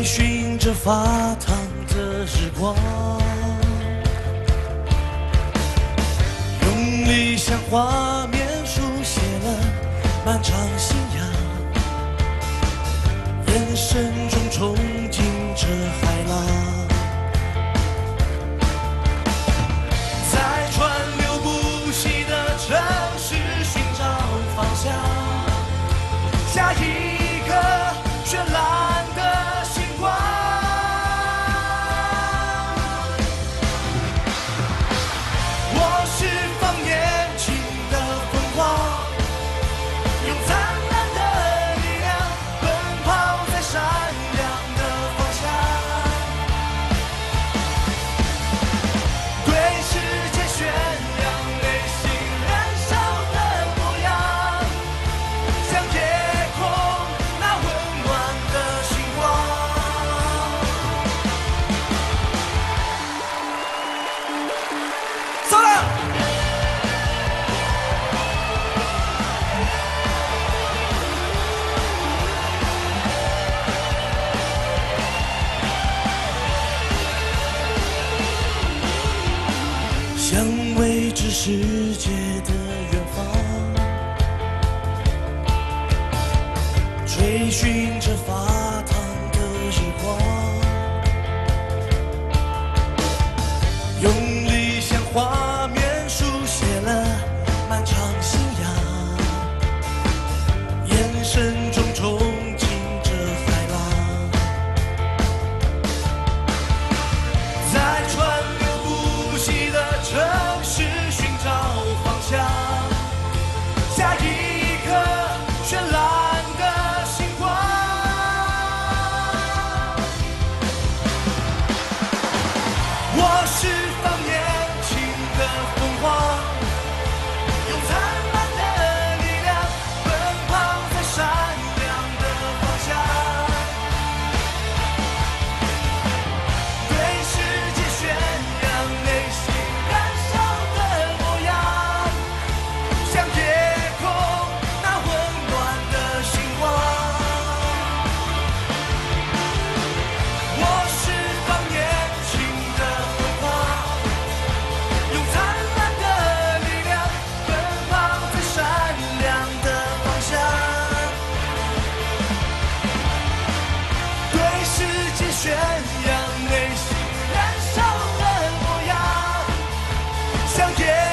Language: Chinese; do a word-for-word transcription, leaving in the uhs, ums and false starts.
寻着发烫的日光，用理想画面书写了漫长信仰，眼神中憧憬着海浪，在川流不息的城市寻找方向，下一个绚烂的星光。我释放年轻的疯狂，用灿烂的力量奔跑在闪亮的方向，对世界宣扬内心燃烧的模样，像夜空那温暖的星光。走了。向未知世界的远方，追寻着发烫的日光，用理想画面书写了漫长信仰，眼神中憧憬着海浪，在川流不息的城市寻找方向，下一颗绚烂的星光。我释放年轻的疯狂，用灿烂的力量奔跑在闪亮的方向，对世界宣扬内心燃烧的模样，像夜空那温暖的星光。我释放年轻的疯狂，用灿烂的力量奔跑在闪亮的方向，对世界宣扬内心燃烧的模样，像夜